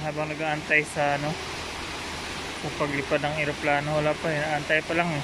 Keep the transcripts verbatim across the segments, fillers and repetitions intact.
habang nag-aantay sa ano sa paglipad ng eroplano. Wala pa, inaantay pa lang eh.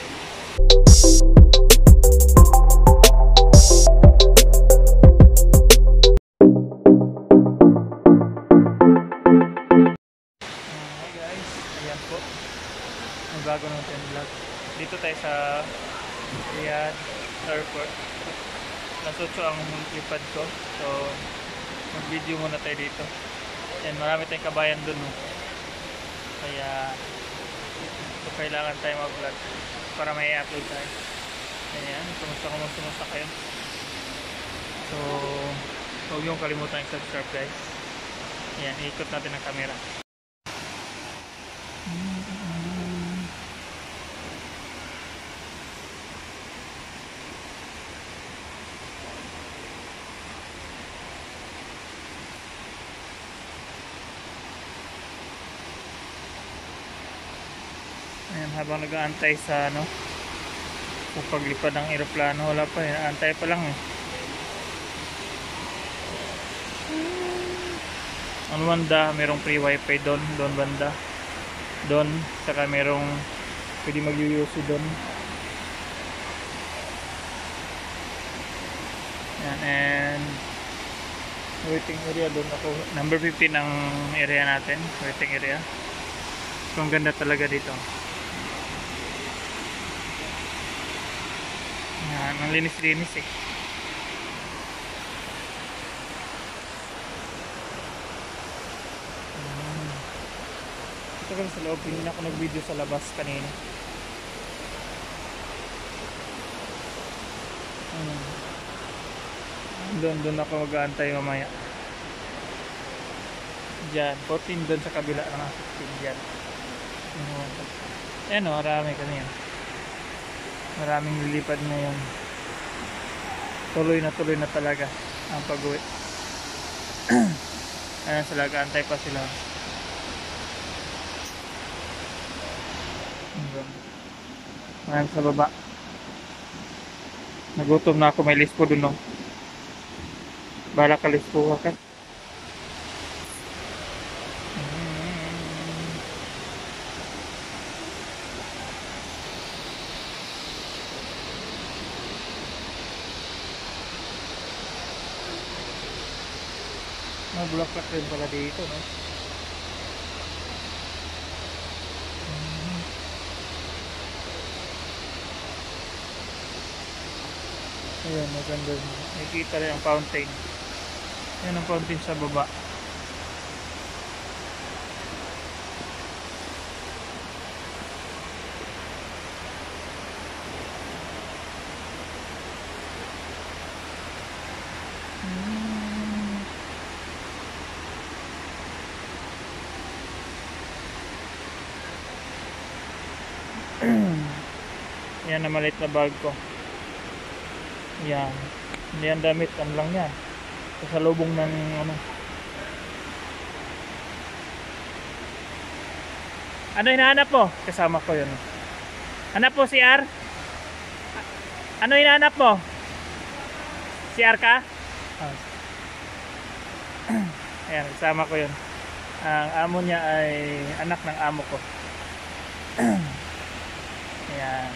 Hi guys, ayan po ang bago natin vlog. Dito tayo sa Riyadh Airport. Nasutso ang lipad ko, so mag video muna tayo dito. Yan, marami tayong kabayan dun no? Kaya so, kailangan tayo mag vlog para may upload tayo. Ayan, kumusta kumusta kumusta kayo. So huwag niyong kalimutan i-subscribe guys. Ayan, ikot natin ang camera. Ayan, habang nag-aantay sa ano sa paglipad ng eroplano. Wala pa, inaantay pa lang eh. Ang banda, merong free wifi doon, doon banda. Doon, saka merong pwede mag-U S B doon. Ayan, and waiting area doon ako. Number fifteen ang area natin, waiting area. So, ang ganda talaga dito. Yan, ang linis-linis eh. Hmm. Ito kami sa loob, hindi na ako nag-video sa labas kanina. Hmm. Doon, doon ako mag-aantay mamaya. Diyan, fourteen doon sa kabila ng fifteen dyan. Ayan o, marami kami yan. Maraming lilipad ngayon. Tuloy na tuloy na talaga ang pag-uwi. Ayan sila, antay pa sila. Ayan sa baba. Nagutom na ako, may lispo dun no. Bala ka lispo ka. May bulaklak rin pala dito, no? Ayan, maganda. Nakikita rin ang fountain. Ayan ang fountain sa baba. Yan na maliit na bag ko. Yan. Hindi yan damit. Ano lang yan. Sa lubong ng ano. Ano hinahanap mo? Kasama ko yun. Hanap po si R? Ano hinahanap mo? Si R ka? Oh. Ayan, kasama ko yun. Ang amo niya ay anak ng amo ko. Ayan.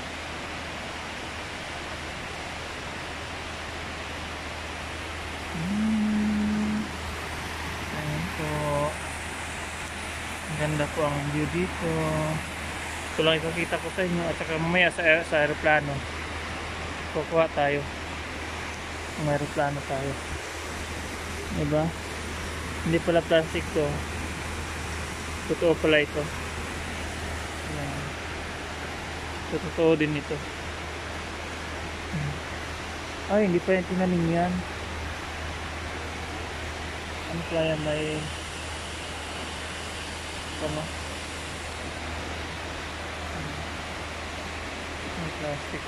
Hmm. Ayan po. Ang ganda po ang view dito. Ito lang ikakita ko sa inyo. At saka mamaya sa, sa aeroplano kukuha tayo. May aeroplano tayo. Diba? Hindi pala plastic to. Totoo pala ito. Ayan. Totoo din ito. Ay, hindi pa yung tinanim yan. Ano pala yan? May ano? May plastic.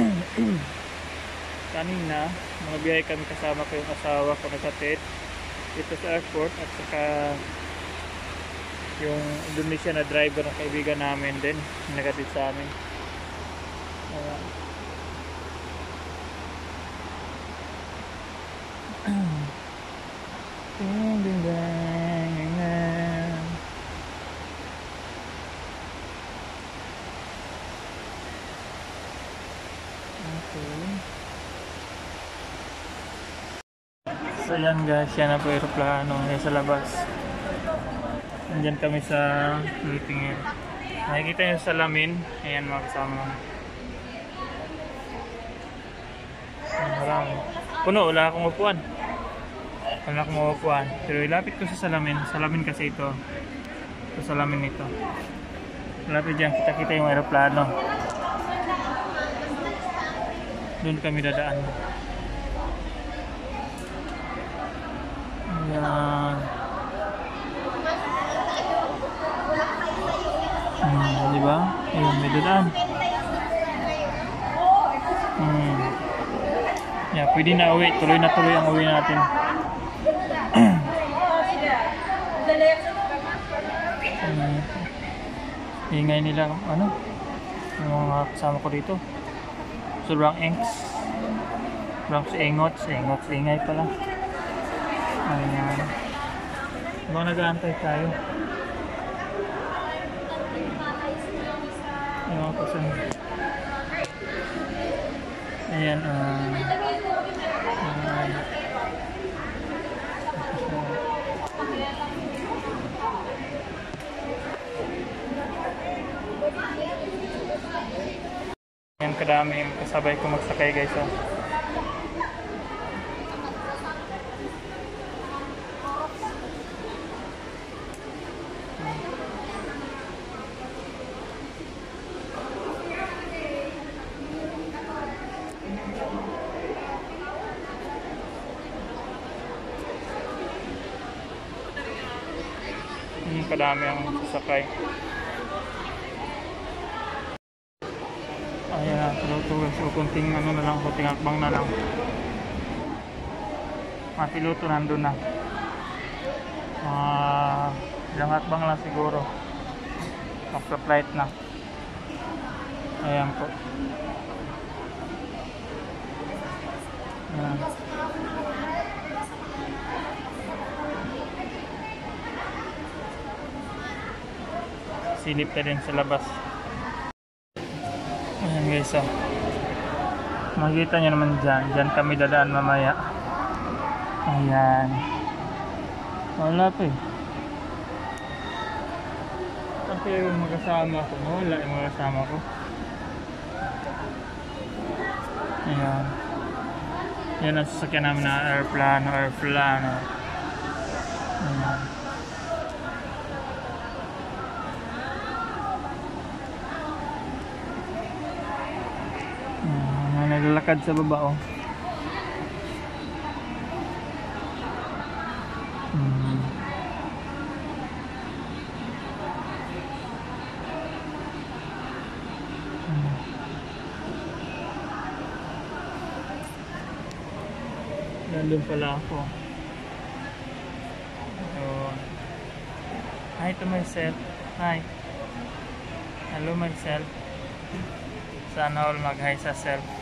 Kanina, mga biyahe kami kasama ko yung asawa ko naghatid dito sa airport at saka yung Indonesia na driver ng kaibigan namin din naghatid sa amin. Ayan. Ding ding dang. So yan guys, yan na po aeroplano yan sa labas. Nandyan kami sa waiting area. Nakikita nyo sa salamin. Ayan mga kasama. Marami. Puno, wala akong upuan. Wala akong upuan. Pero ilapit ko sa salamin. Salamin kasi ito. Sa salamin ito. Ilapit dyan, kita-kita yung aeroplano. Doon kami dadaan. Ayan. Hmm, di ba? Ayun, may dadaan. Hmm. Yeah, pwede na uwi. Tuloy na tuloy ang uwi natin. Hmm. Ingay nila, ano? Yung mga kasama ko dito. Sobrang engs. Sobrang engot. Engot, ingay pala. Ayan. Habang nag-aantay tayo. Yung mga kasama. Ayan, ah. Uh, Yan kadami yung kasabay ko magsakay guys. Oh. Yung kadami ang sasakay. Ayan na, tuloy-tuloy. So, kunting ano na lang, kunting akbang na lang. Mga piloto nandun na. Uh, ilang akbang lang siguro. Magpa-flight na. Ayan po. Ayan. Silip na rin sa labas. Ayan guys, oh. Makikita nyo naman dyan. Dyan kami dadaan mamaya. Ayan. Wala pa eh. Kasi yung magkasama ko. Wala yung magkasama ko. Ayan. Yan ang sasakyan namin na airplano. Airplano. Ayan. Naglalakad sa baba, oh. Hmm. Hmm. Nandun pala ako. Oh. Hi to myself. Hi. Hello myself. Sana all mag-hi sa self.